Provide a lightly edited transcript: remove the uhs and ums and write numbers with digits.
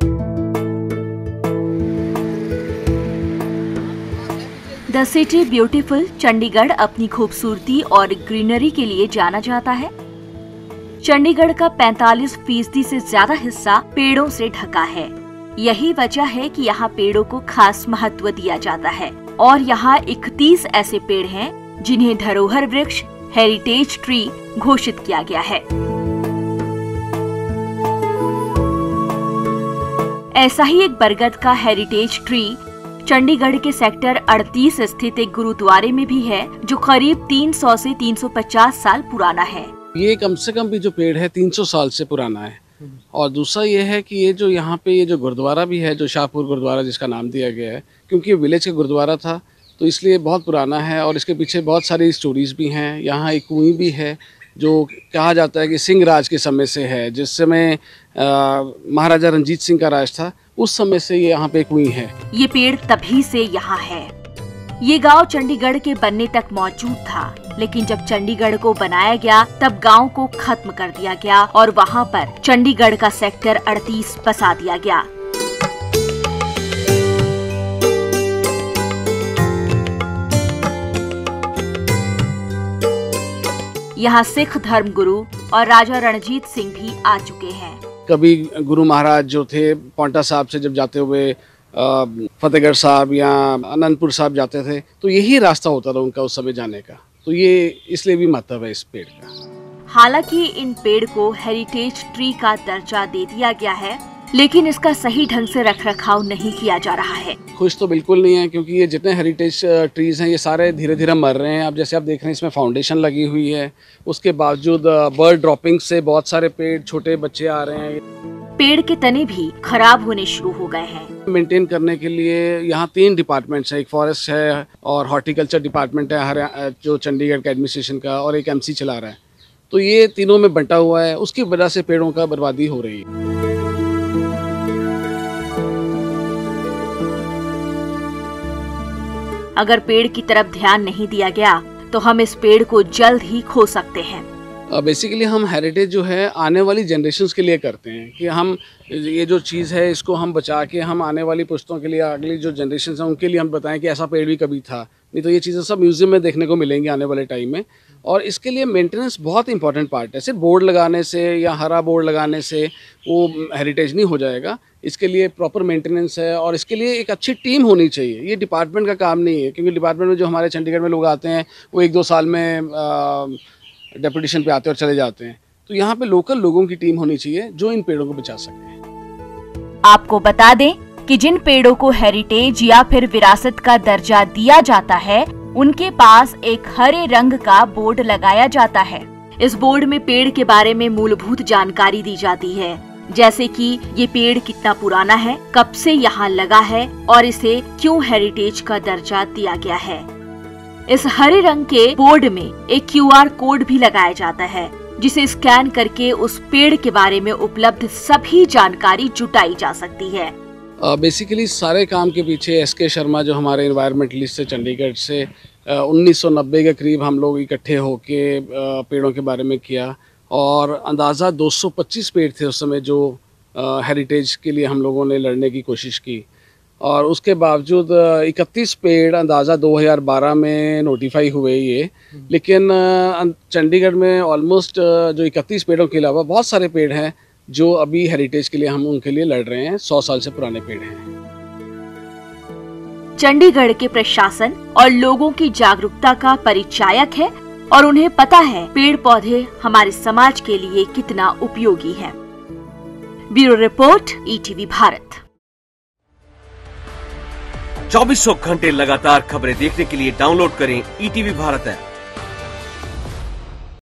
The city beautiful Chandigarh अपनी खूबसूरती और ग्रीनरी के लिए जाना जाता है। चंडीगढ़ का 45% से ज्यादा हिस्सा पेड़ों से ढका है। यही वजह है कि यहाँ पेड़ों को खास महत्व दिया जाता है और यहाँ 31 ऐसे पेड़ हैं जिन्हें धरोहर वृक्ष हेरिटेज ट्री घोषित किया गया है। ऐसा ही एक बरगद का हेरिटेज ट्री चंडीगढ़ के सेक्टर 38 स्थित एक गुरुद्वारे में भी है, जो करीब 300 से 350 साल पुराना है। ये कम से कम भी जो पेड़ है 300 साल से पुराना है। और दूसरा ये है कि ये जो यहाँ पे ये जो गुरुद्वारा भी है, जो शाहपुर गुरुद्वारा जिसका नाम दिया गया है, क्योंकि ये विलेज का गुरुद्वारा था तो इसलिए बहुत पुराना है और इसके पीछे बहुत सारी स्टोरीज भी हैं। यहाँ एक कुएं भी है जो कहा जाता है कि सिंह राज के समय से है, जिस समय महाराजा रंजीत सिंह का राज था, उस समय से ये यहाँ पे कुएं है। ये पेड़ तभी से यहाँ है। ये गांव चंडीगढ़ के बनने तक मौजूद था, लेकिन जब चंडीगढ़ को बनाया गया तब गांव को खत्म कर दिया गया और वहाँ पर चंडीगढ़ का सेक्टर 38 बसा दिया गया। यहाँ सिख धर्मगुरु और राजा रणजीत सिंह भी आ चुके हैं। कभी गुरु महाराज जो थे पांवटा साहब से जब जाते हुए फतेहगढ़ साहब या आनंदपुर साहब जाते थे तो यही रास्ता होता था उनका उस समय जाने का, तो ये इसलिए भी महत्व है इस पेड़ का। हालांकि इन पेड़ को हेरिटेज ट्री का दर्जा दे दिया गया है, लेकिन इसका सही ढंग से रखरखाव नहीं किया जा रहा है। खुश तो बिल्कुल नहीं है, क्योंकि ये जितने हेरिटेज ट्रीज हैं ये सारे धीरे धीरे मर रहे हैं। अब जैसे आप देख रहे हैं इसमें फाउंडेशन लगी हुई है, उसके बावजूद बर्ड ड्रॉपिंग से बहुत सारे पेड़, छोटे बच्चे आ रहे हैं। पेड़ के तने भी खराब होने शुरू हो गए हैं। मेंटेन करने के लिए यहाँ 3 डिपार्टमेंट्स हैं, एक फॉरेस्ट है और हॉर्टिकल्चर डिपार्टमेंट है जो चंडीगढ़ का एडमिनिस्ट्रेशन का, और एक MC चला रहा है। तो ये तीनों में बंटा हुआ है, उसकी वजह से पेड़ों का बर्बादी हो रही है। अगर पेड़ की तरफ ध्यान नहीं दिया गया तो हम इस पेड़ को जल्द ही खो सकते हैं। बेसिकली हम हेरिटेज जो है आने वाली जनरेशन्स के लिए करते हैं कि हम ये जो चीज़ है इसको हम बचा के हम आने वाली पुश्तों के लिए, अगली जो जनरेशन है उनके लिए हम बताएं कि ऐसा पेड़ भी कभी था। नहीं तो ये चीज़ें सब म्यूजियम में देखने को मिलेंगी आने वाले टाइम में। और इसके लिए मेंटेनेंस बहुत इंपॉर्टेंट पार्ट है। सिर्फ बोर्ड लगाने से या हरा बोर्ड लगाने से वो हेरिटेज नहीं हो जाएगा। इसके लिए प्रॉपर मेंटेनेंस है और इसके लिए एक अच्छी टीम होनी चाहिए। ये डिपार्टमेंट का काम नहीं है, क्योंकि डिपार्टमेंट में जो हमारे चंडीगढ़ में लोग आते हैं वो 1-2 साल में डेपुटेशन पे आते हैं और चले जाते हैं। तो यहाँ पे लोकल लोगों की टीम होनी चाहिए जो इन पेड़ों को बचा सके। आपको बता दें कि जिन पेड़ों को हेरिटेज या फिर विरासत का दर्जा दिया जाता है, उनके पास एक हरे रंग का बोर्ड लगाया जाता है। इस बोर्ड में पेड़ के बारे में मूलभूत जानकारी दी जाती है, जैसे कि ये पेड़ कितना पुराना है, कब से यहाँ लगा है और इसे क्यों हेरिटेज का दर्जा दिया गया है। इस हरे रंग के बोर्ड में एक QR कोड भी लगाया जाता है, जिसे स्कैन करके उस पेड़ के बारे में उपलब्ध सभी जानकारी जुटाई जा सकती है। बेसिकली सारे काम के पीछे SK शर्मा जो हमारे एनवायरमेंटलिस्ट है चंडीगढ़ से, 1990 के करीब हम लोग इकट्ठे होके पेड़ों के बारे में किया और अंदाज़ा 225 पेड़ थे उस समय जो हेरिटेज के लिए हम लोगों ने लड़ने की कोशिश की। और उसके बावजूद 31 पेड़ अंदाज़ा 2012 में नोटिफाई हुए ये, लेकिन चंडीगढ़ में ऑलमोस्ट जो 31 पेड़ों के अलावा बहुत सारे पेड़ हैं जो अभी हेरिटेज के लिए हम उनके लिए लड़ रहे हैं। 100 साल से पुराने पेड़ हैं। चंडीगढ़ के प्रशासन और लोगों की जागरूकता का परिचायक है और उन्हें पता है पेड़ पौधे हमारे समाज के लिए कितना उपयोगी है। Bureau report, ETV Bharat. 2400 घंटे लगातार खबरें देखने के लिए डाउनलोड करें ETV भारत ऐप।